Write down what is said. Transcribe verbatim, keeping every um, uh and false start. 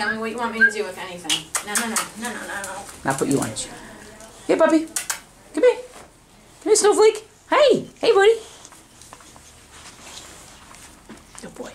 Tell me what you want me to do, if anything. No, no, no, no, no, no, no. Now put you on a chair. Here, puppy. Come here. Come here, Snowflake. Hey. Hey, buddy. Good boy.